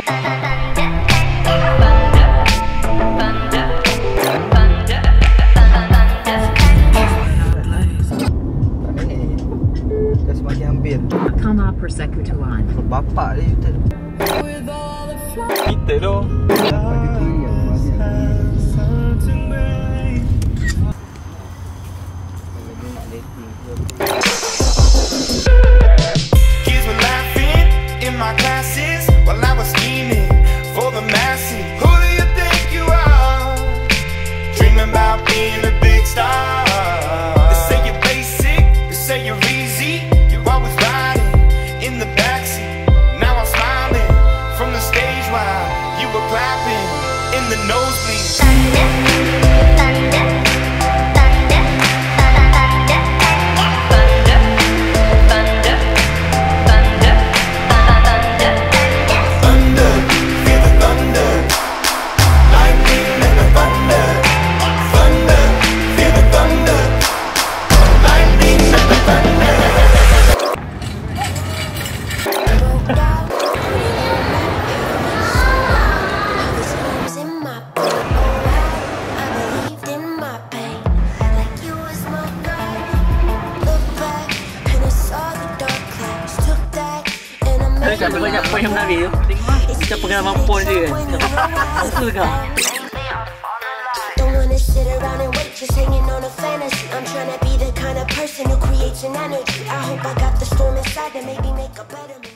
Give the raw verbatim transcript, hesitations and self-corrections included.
Tama persekutuan. Bapak dia kita. Kita tu. Kids were laughing in my classes while I was scheming for the masses. Who do you think you are? Dreaming about being a big star. They say you're basic, they say you're easy. You're always riding in the backseat. Now I'm smiling from the stage while you were clapping in the nosebleed. Tak banyak poin yang menarik tu. Macam pengalaman pon je kan. Betul ke? Don't wanna sit around and wait, just hanging on a fantasy. I'm trying to be the kind of person who creates an energy. I hope I got the storm inside to maybe make a better